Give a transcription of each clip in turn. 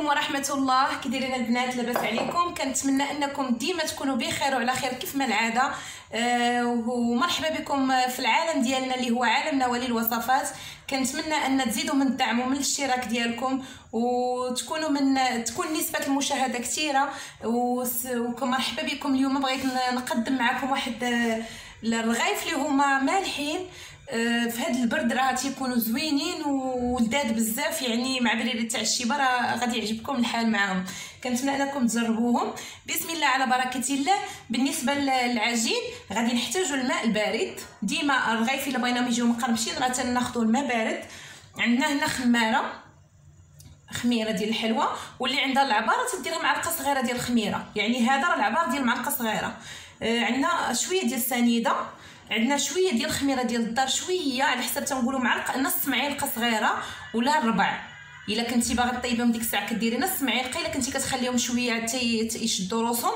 ورحمه الله. كي دايرين البنات؟ لاباس عليكم؟ كنتمنى انكم ديما تكونوا بخير وعلى خير كيف ما العاده. ومرحبا بكم في العالم ديالنا اللي هو عالم نوالي الوصفات. كنتمنى ان تزيدوا من الدعم ومن الاشتراك ديالكم تكون نسبه المشاهده كثيره. ومرحبا بكم. اليوم بغيت نقدم معكم واحد الرغايف اللي هما مالحين في هذا البرد، راه تيكونوا زوينين ولذاذ بزاف، يعني مع بريده تاع الشيبه راه غادي يعجبكم الحال معاهم. كنتمنى انكم تجربوهم. بسم الله على بركه الله. بالنسبه للعجين غادي نحتاجوا الماء البارد. ديما الرغايف الا بغيناهم يجيو مقرمشين راه تناخذوا الماء بارد. عندنا هنا خميره ديال الحلوى، واللي عندها العباره تديرها معلقه صغيره ديال الخميره، يعني هذا راه العبار ديال معلقه صغيره. عندنا شويه ديال السنيده، عندنا شويه ديال الخميره ديال الدار، شويه على حسب تنقولوا معلقه، نص معلقه صغيره ولا ربع. الا كنتي باغا طيبهم ديك الساعه كديري نص معلقه، الا كنتي كتخليهم شويه حتى يشدوا روسهم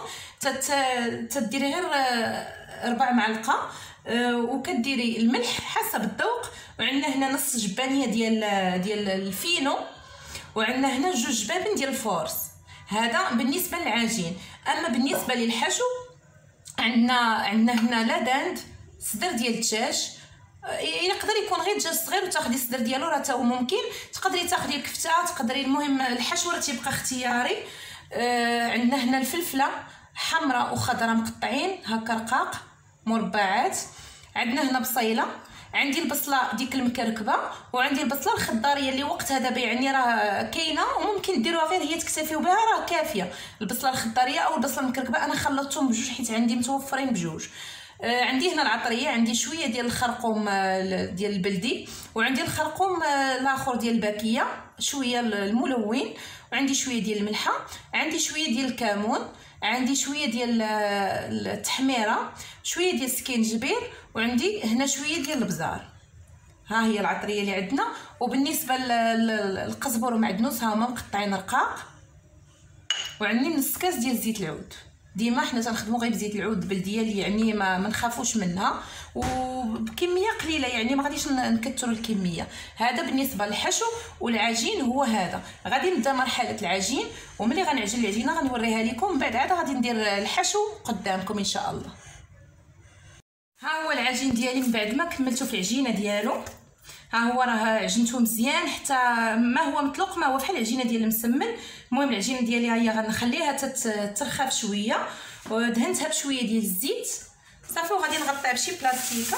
تديري غير ربع معلقه. وكديري الملح حسب الذوق. وعندنا هنا نص جبانيه ديال الفينو، وعندنا هنا 2 جبابن ديال الفورس. هذا بالنسبه للعجين. اما بالنسبه للحشو عندنا هنا لاداند، صدر ديال الدجاج. يقدر يكون غير دجاج صغير وتاخدي الصدر ديالو راه تا هو ممكن. تقدري تاخدي الكفته، تقدري، المهم الحشو راه تيبقى اختياري. عندنا هنا الفلفله حمراء وخضراء مقطعين هكا رقاق مربعات. عندنا هنا بصيله، عندي البصله ديك المكركبه، وعندي البصله الخضاريه اللي وقتها دابا يعني راه كاينه وممكن ديروها غير هي تكتفيو بها راه كافيه. البصله الخضاريه او البصله المكركبه انا خلطتهم بجوج حيت عندي متوفرين بجوج. عندي هنا العطريه، عندي شويه ديال الخرقوم ديال البلدي، وعندي الخرقوم الاخر ديال الباكيه، شويه الملون، وعندي شويه ديال الملحه، عندي شويه ديال الكمون، عندي شويه ديال التحميره، شويه ديال السكينجبير، وعندي هنا شويه ديال البزار. ها هي العطريه اللي عندنا. وبالنسبه للقزبر ومعدنوس ها هما مقطعين رقاق. وعندي نص كاس ديال زيت العود. ديما حنا تنخدموا غير بزيت العود البلديه اللي يعني ما نخافوش منها، وبكميه قليله، يعني ما غاديش نكثروا الكميه. هذا بالنسبه للحشو. والعجين هو هذا. غادي نبدا مرحله العجين، وملي غنعجن العجينه غنوريها لكم، من بعد عاد غادي ندير الحشو قدامكم ان شاء الله. ها هو العجين ديالي من بعد ما كملته في العجينه ديالو. ها هو راه عجنته مزيان حتى ما هو مطلق، ما هو بحال العجينه ديال المسمن. المهم العجينه ديالي ها هي غنخليها تترخف شويه، ودهنتها بشويه ديال الزيت صافي. وغادي نغطيها بشي بلاستيكه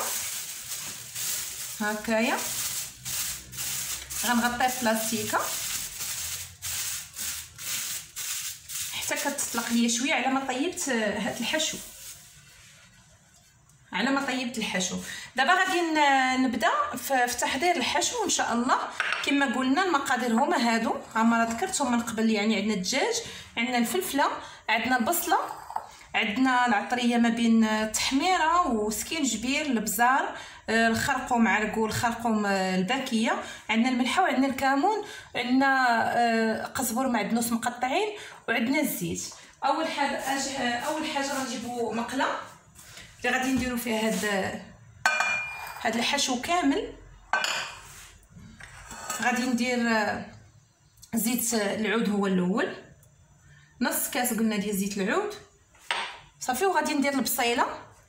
هكايا، غنغطيها بلاستيكه حتى كتطلق ليا شويه على ما طيبت هاد الحشو. دابا غادي نبدا في تحضير الحشو ان شاء الله. كما قلنا المقادير هما هادو، هما ذكرتهم من قبل. يعني عندنا الدجاج، عندنا الفلفله، عندنا البصله، عندنا العطريه ما بين التحميره وسكينجبير، البزار، الخرقوم عرقو، الخرقوم الباكيه، عندنا الملحه، وعندنا الكمون، عندنا قزبر معدنوس مقطعين، وعندنا الزيت. اول حاجه غنجيبو مقله اللي غادي نديرو فيها هاد الحشو كامل. غادي ندير زيت العود هو الاول، نص كاس قلنا ديال زيت العود صافي. وغادي ندير البصيله،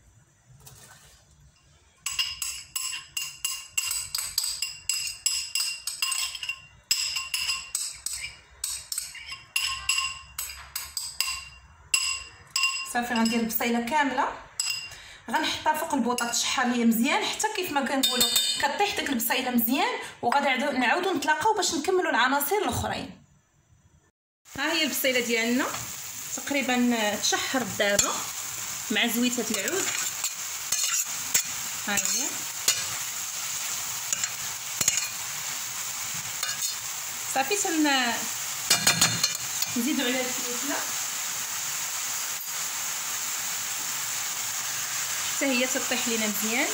صافي غندير البصيله كامله، غنحطها فوق البوطه تشحر ليا مزيان حتى كيف ما كنقولوا كطيح ديك البصيله مزيان. وغادي نعاودو نتلاقاو باش نكملوا العناصر الاخرين. ها هي البصيله ديالنا تقريبا تشحرت دابا مع زويته العود. ها هي صافي. نزيدو عليها الفلفله حتى هي تطيح لينا مزيان.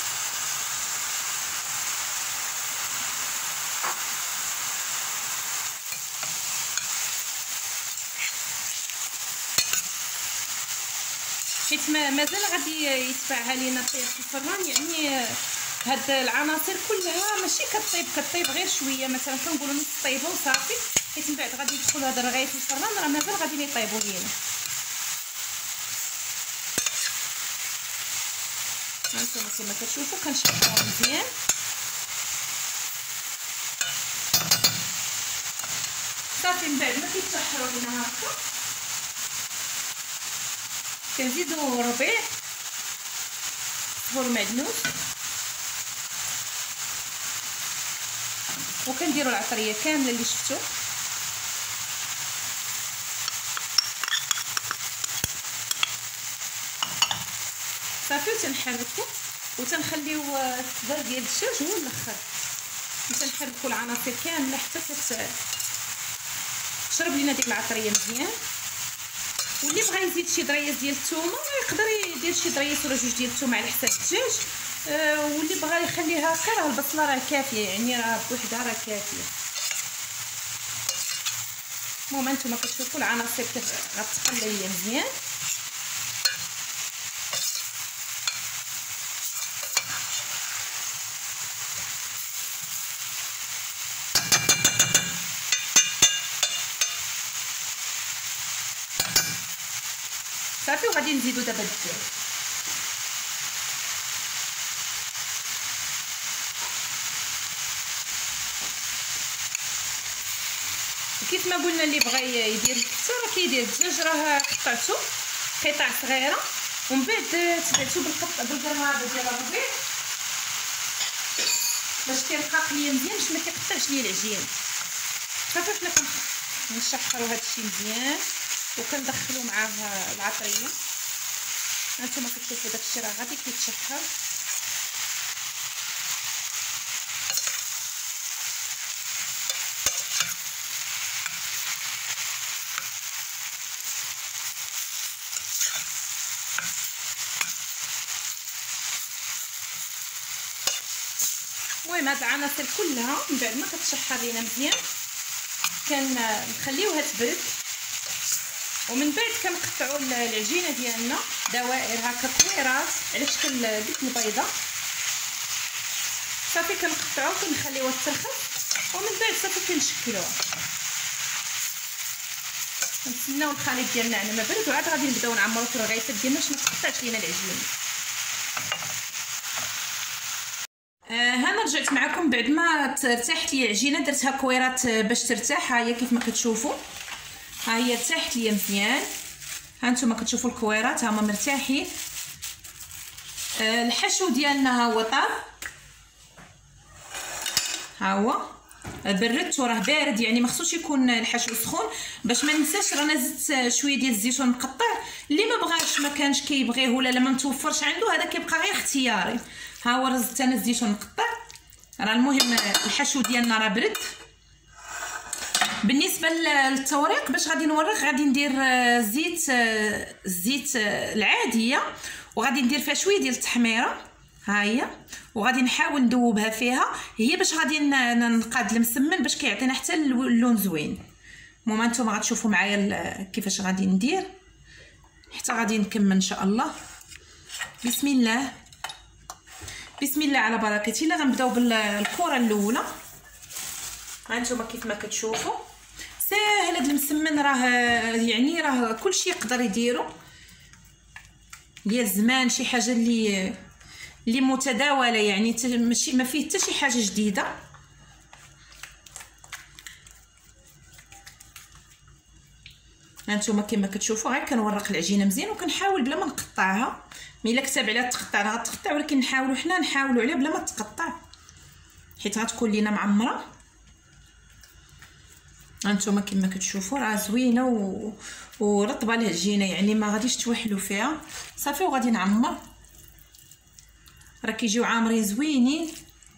حيت مازال غادي يتباعها لينا طيب في الفران. يعني هاد العناصر كلها ماشي كطيب غير شويه، مثلا كنقولوا نص طيبه وصافي، حيت من بعد غادي يدخل هذا الرغاية في الفران راه مازال غادي يطيبوا لينا. هانتوما كما كتشوفوا كنشحروا مزيان. صافي من بعد ما كيتشحروا لينا هكا كنزيدو ربيع صفور معدنوس وكنديروا العطريه كامله اللي شفتوا. صافي وتنحركوا وتنخليو الصدر ديال الدجاج هو الاخر، وتنحركوا العناصر كامله حتى تشرب لينا ديك العطريه مزيان. واللي بغى يزيد شي ضريات ديال الثومه يقدر يدير شي ضريات ولا جوج ديال الثومه على حساب الدجاج. واللي بغى يخليها هكا راه البصله راه كافيه، يعني راه بوحدها راه كافيه. المهم انتما كتشوفوا العناصر غتقلى ليا مزيان. صافي وغادي نزيدو دابا الدجاج. كيف ما قلنا اللي بغى يدير الكفته راه كيدير الدجاج راه قطعته قطع صغيره ومن بعد تبعتو بالقرماده ديال الربيع باش كيرقق ليا مزيان باش ما كيقطعش ليا العجين. صافي حنا كنشحروا هادشي مزيان وكندخلوا معاه العطريه. هانتوما كتشوفوا داكشي راه غادي كيتشحر. المهم هاد العناصر كلها من بعد ما كتشحر لينا مزيان كنخليوها تبرد، ومن بعد كنقطعوا العجينه ديالنا دوائر هكا كويرات على شكل ديك البيضه. صافي كنقطعوا وكنخليوها ترخف ومن بعد صافي كنشكلوها. نستناو الخليط ديالنا على ما برد وعاد غادي نبداو نعمروا في الرغيفات ديالنا باش ما تقطعش لينا العجين. هنا رجعت معكم بعد ما ارتاحت لي العجينه، درتها كويرات باش ترتاح. ها هي كيف ما كتشوفوا، ها هي ارتاحت لي مزيان. ها نتوما كتشوفوا الكويرات هما مرتاحين. الحشو ديالنا ها هو طاب، ها هو بردت وراه بارد، يعني ما خصوش يكون الحشو سخون. باش ما ننساش رانا زدت شويه ديال الزيتون مقطع، اللي ما بغاش ما كانش كيبغيه ولا لما متوفرش عنده هذا كيبقى غير اختياري. ها هو زدت انا الزيتون مقطع. راه المهم الحشو ديالنا راه برد. بالنسبه للتوريق باش غادي نوريك، غادي ندير الزيت العاديه وغادي ندير فيها شويه ديال التحميره، ها هي، وغادي نحاول ندوبها فيها هي باش غادي نقاد المسمن باش كيعطينا حتى اللون زوين. المهم نتوما غتشوفوا معايا كيفاش غادي ندير حتى غادي نكمل ان شاء الله. بسم الله بسم الله على بركه الله. غنبداو بالكره الاولى. هانتوما كيف ما كتشوفوا ساهل هذا المسمن، راه يعني راه كلشي يقدر يديرو ديال زمان، شي حاجه اللي متداوله، يعني ماشي ما فيه حتى شي حاجه جديده. هانتوما كما كتشوفوا غير كنورق العجينه مزيان وكنحاول بلا ما نقطعها. ملي كتاب عليها تقطع راه غتقطع، ولكن نحاولوا عليها بلا ما تقطع حيت غتكون لينا معمره. هانتوما كما كتشوفوا راه زوينه ورطبه العجينه، يعني ما غاديش توحلوا فيها. صافي وغادي نعمر، راه كيجيو عامرين زوينين.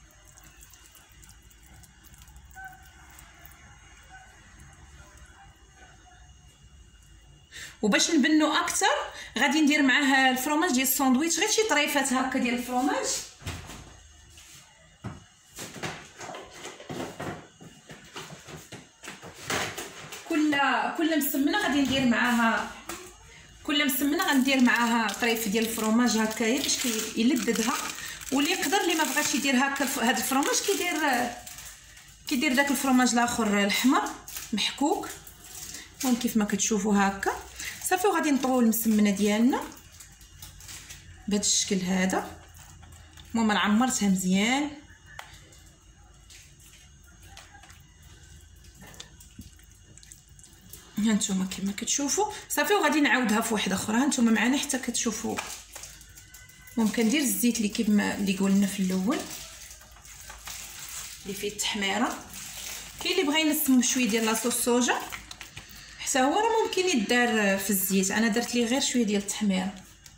وباش نبنو اكثر غادي ندير معاه الفرماج ديال الساندويتش، غير شي طريفات هكا ديال الفرماج. كل مسمنه غادي ندير معاها، غندير معاها طريف ديال الفرماج هكايا باش يلذذها. واللي يقدر اللي ما بغاش يدير هكا هذا الفرماج كيدير داك الفرماج الاخر الاحمر. محكوك. المهم كيف ما كتشوفوا هكا صافي. وغادي نطويو المسمنه ديالنا بهذا الشكل هذا. المهم انا عمرتها مزيان. هانتوما كما كتشوفوا صافي. وغادي نعاودها في واحده اخرى. هانتوما معنا حتى كتشوفوا. ممكن ندير الزيت اللي كيما اللي قلنا في الاول اللي فيه التحميره. كاين اللي بغى ينسم شويه ديال لاصوص الصوجا حتى هو راه ممكن يدار في الزيت. انا درت ليه غير شويه ديال التحميره.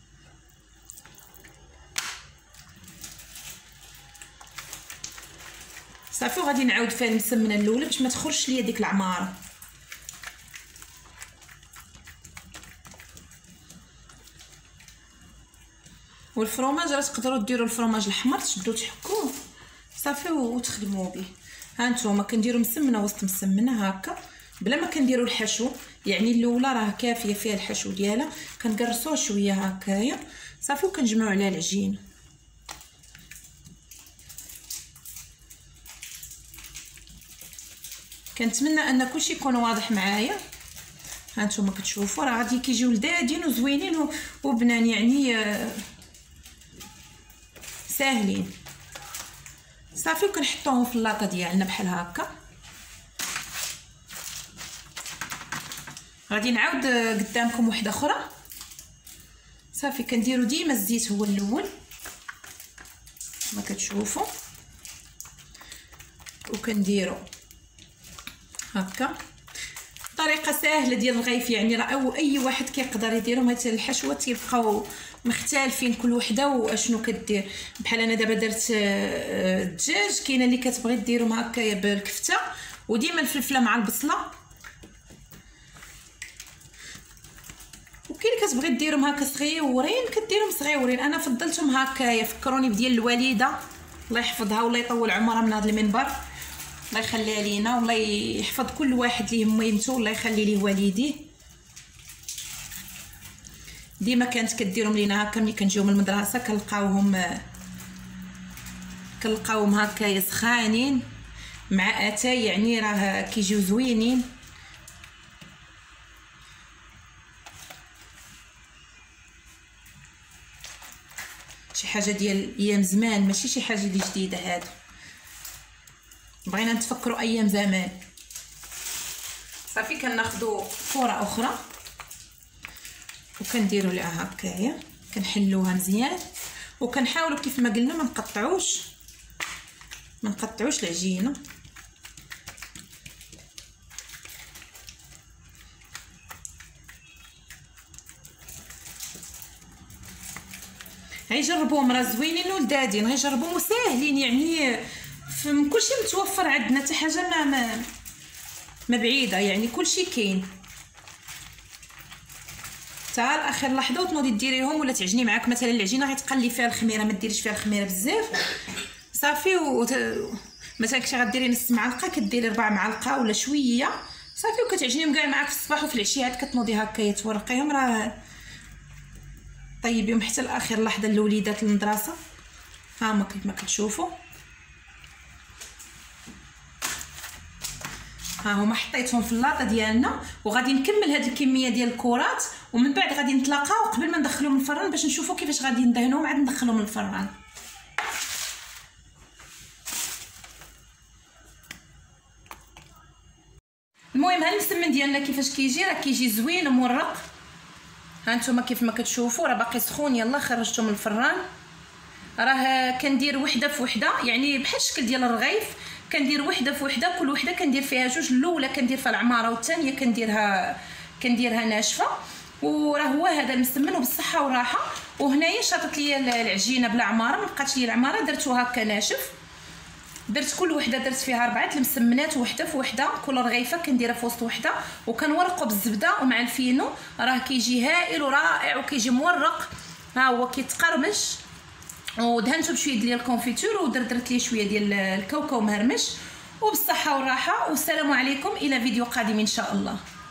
صافي. وغادي نعاود فيها المسمنه الاولى باش ما تخرجش ليا ديك العماره. والفرomاج راه تقدروا ديروا الفرomاج الاحمر تشدوا تحكوه صافي وتخدموا به. ها نتوما كنديروا مسمنه وسط مسمنه هكا بلا ما كنديروا الحشو. يعني الاولى راه كافيه فيها الحشو ديالها. كنقرصوه شويه هكايا صافي وكنجمعوا على العجين. كنتمنى ان كلشي يكون واضح معايا. ها نتوما كتشوفوا راه غادي كيجيو لذاذين وزوينين وبنان يعني ساهلين صافي. وكنحطوهم في اللاطه ديالنا بحال هكا. غادي نعاود قدامكم وحده اخرى صافي. كنديروا ديما الزيت هو الاول كما كتشوفوا. وكنديروا هكا طريقه سهله ديال الرغيف. يعني راه اي واحد كيقدر يديرهم. هاد الحشوات تيبقاو مختلفين كل وحده واشنو كدير. بحال انا دابا درت الدجاج. كاينه اللي كتبغي ديرهم هكايا بالكفته وديما الفلفله مع البصله. وكاين اللي كتبغي ديرهم هكا صغيورين كديرهم صغيورين. انا فضلتهم هكايا. فكروني بديال الوالده الله يحفظها والله يطول عمرها من هذا المنبر. الله يخليها لينا والله يحفظ كل واحد ليه ميمته والله يخلي ليه والديه. ديما كانت كديرهم لينا هكا ملي كنجيو من المدرسه كنلقاوهم هكايا سخانين مع اتاي. يعني راه كيجيو زوينين. شي حاجه ديال ايام زمان ماشي شي حاجه اللي جديده. هادو بغينا نتفكروا ايام زمان. صافي كناخذوا كره اخرى وكنديروا لها هكايا. كنحلوها مزيان وكنحاولوا كيف ما قلنا ما نقطعوش العجينه. هاي جربوهم راه زوينين ولذاذين. غير جربوهم وساهلين. يعني كلشي متوفر عندنا. حتى حاجه ما بعيده. يعني كلشي كاين. حتى لاخر لحظه وتنوضي ديريهم ولا تعجني معاك مثلا العجينه غتقلي فيها الخميره. ما ديريش فيها الخميره بزاف صافي. مثلا كنتي غديري نص معلقه كديري 4 معالق ولا شويه صافي. وكتعجنيهم كاع معاك في الصباح وفي العشيه عاد كتنوضي هكايا تورقيهم. راه طيبيهم حتى لاخر لحظه للوليدات المدرسه. ها كيف ما كتشوفوا ها هما حطيتهم في اللاطه ديالنا. وغادي نكمل هاد الكميه ديال الكرات ومن بعد غادي نتلاقاو قبل ما ندخلوهم الفران باش نشوفوا كيفاش غادي ندهنوهم عاد ندخلوهم الفران. المهم ها المسمن ديالنا كيفاش كيجي. راه كيجي زوين مورق. ها نتوما كيف ما كتشوفوا راه باقي سخون. يلا خرجته من الفران. راه كندير وحده في وحده يعني بحال الشكل ديال الرغيف. كندير وحده في وحده. كل وحده كندير فيها جوج. الاولى كندير فيها العماره والثانيه كنديرها ناشفه. وراه هو هذا المسمن وبالصحه والراحه. وهنايا شاطت ليا العجينه بلا عماره. ما بقاتش ليا العماره درتو هكا ناشف. درت كل وحده درت فيها 4 المسمنات وحده في وحده. كل رغيفه كنديرها في وسط وحده وكنورقوا بالزبده ومع الفينو. راه كيجي هائل ورائع وكيجي مورق. ها هو كيتقرمش. ودهنته بشويه ديال الكونفيتور ودرت ليه شويه ديال الكاوكاو مهرمش. وبالصحه والراحه والسلام عليكم الى فيديو قادم ان شاء الله.